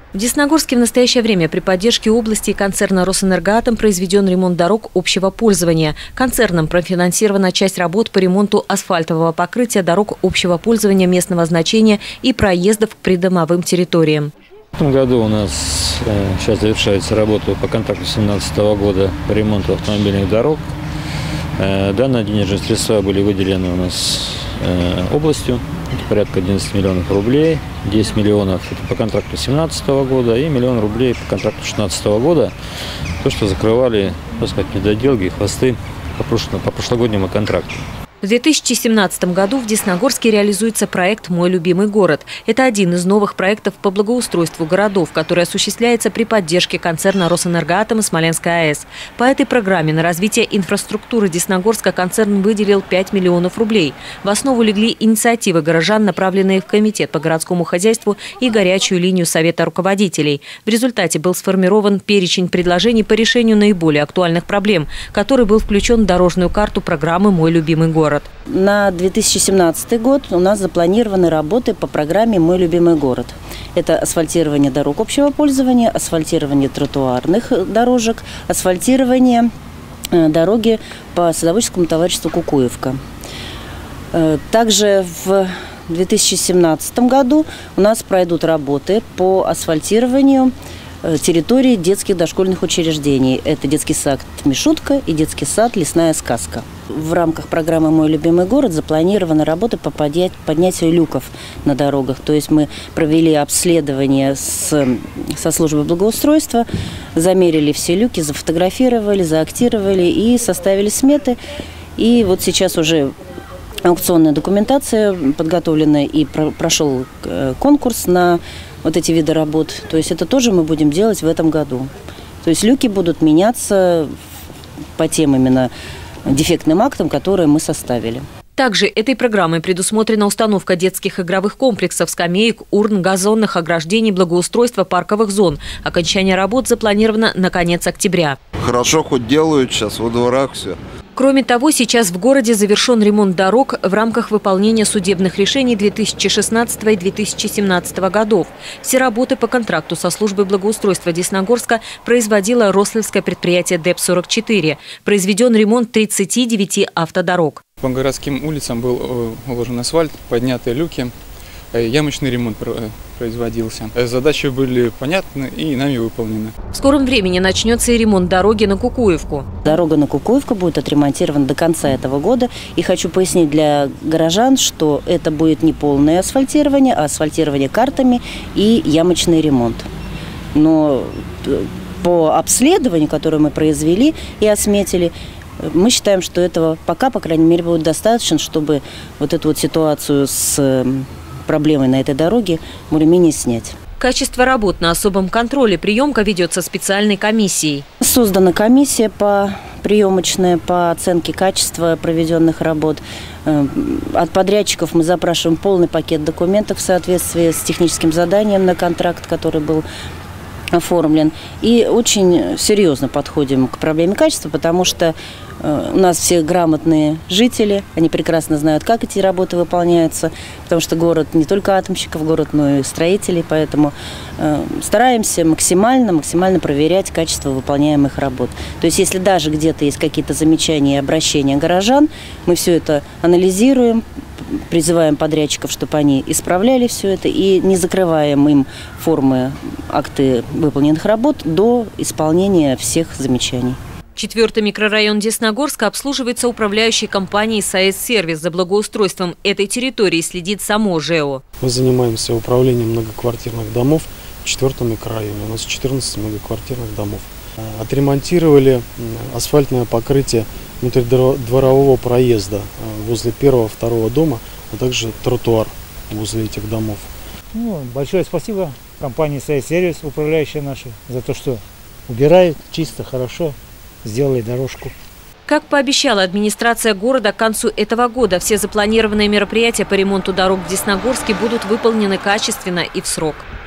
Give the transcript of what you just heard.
В Десногорске в настоящее время при поддержке области и концерна «Росэнергоатом» произведен ремонт дорог общего пользования. Концерном профинансирована часть работ по ремонту асфальтового покрытия дорог общего пользования местного значения и проездов к придомовым территориям. В этом году у нас сейчас завершается работа по контракту 2017 года по ремонту автомобильных дорог. Данные денежные средства были выделены у нас областью. Это порядка 11 миллионов рублей. 10 миллионов это по контракту 2017 года и миллион рублей по контракту 2016 года. То, что закрывали, так сказать, недоделки, хвосты по прошлогоднему контракту. В 2017 году в Десногорске реализуется проект «Мой любимый город». Это один из новых проектов по благоустройству городов, который осуществляется при поддержке концерна «Росэнергоатом» и Смоленской АЭС. По этой программе на развитие инфраструктуры Десногорска концерн выделил 5 миллионов рублей. В основу легли инициативы горожан, направленные в Комитет по городскому хозяйству и горячую линию Совета руководителей. В результате был сформирован перечень предложений по решению наиболее актуальных проблем, который был включен в дорожную карту программы «Мой любимый город». На 2017 год у нас запланированы работы по программе «Мой любимый город». Это асфальтирование дорог общего пользования, асфальтирование тротуарных дорожек, асфальтирование дороги по садоводческому товариществу «Кукуевка». Также в 2017 году у нас пройдут работы по асфальтированию территории детских дошкольных учреждений. Это детский сад «Мишутка» и детский сад «Лесная сказка». В рамках программы «Мой любимый город» запланированы работы по поднятию люков на дорогах. То есть мы провели обследование со службой благоустройства, замерили все люки, зафотографировали, заактировали и составили сметы. И вот сейчас уже аукционная документация подготовлена и прошел конкурс на вот эти виды работ. То есть это тоже мы будем делать в этом году. То есть люки будут меняться по тем именно дефектным актам, которые мы составили. Также этой программой предусмотрена установка детских игровых комплексов, скамеек, урн, газонных ограждений, благоустройства парковых зон. Окончание работ запланировано на конец октября. Хорошо хоть делают сейчас во дворах все. Кроме того, сейчас в городе завершен ремонт дорог в рамках выполнения судебных решений 2016 и 2017 годов. Все работы по контракту со службой благоустройства Десногорска производило Рославское предприятие ДЭП-44. Произведен ремонт 39 автодорог. По городским улицам был уложен асфальт, подняты люки, ямочный ремонт производился. Задачи были понятны и нами выполнены. В скором времени начнется и ремонт дороги на Кукуевку. Дорога на Кукуевку будет отремонтирована до конца этого года. И хочу пояснить для горожан, что это будет не полное асфальтирование, а асфальтирование картами и ямочный ремонт. Но по обследованию, которое мы произвели и осметили, мы считаем, что этого пока, по крайней мере, будет достаточно, чтобы вот эту вот ситуацию с проблемой на этой дороге более-менее снять. Качество работ на особом контроле приемка ведется специальной комиссией. Создана комиссия приемочная по оценке качества проведенных работ. От подрядчиков мы запрашиваем полный пакет документов в соответствии с техническим заданием на контракт, который был оформлен. И очень серьезно подходим к проблеме качества, потому что у нас все грамотные жители, они прекрасно знают, как эти работы выполняются, потому что город не только атомщиков, город, но и строителей, поэтому стараемся максимально проверять качество выполняемых работ. То есть если даже где-то есть какие-то замечания и обращения горожан, мы все это анализируем, призываем подрядчиков, чтобы они исправляли все это и не закрываем им формы, акты выполненных работ до исполнения всех замечаний. 4-й микрорайон Десногорска обслуживается управляющей компанией «САЭС-сервис». За благоустройством этой территории следит само ЖЭО. Мы занимаемся управлением многоквартирных домов в 4-м микрорайоне. У нас 14 многоквартирных домов. Отремонтировали асфальтное покрытие внутридворового проезда возле 1-2 дома, а также тротуар возле этих домов. Большое спасибо компании «САЭС-сервис», управляющая наша, за то, что убирает чисто, хорошо. Сделали дорожку. Как пообещала администрация города, к концу этого года все запланированные мероприятия по ремонту дорог в Десногорске будут выполнены качественно и в срок.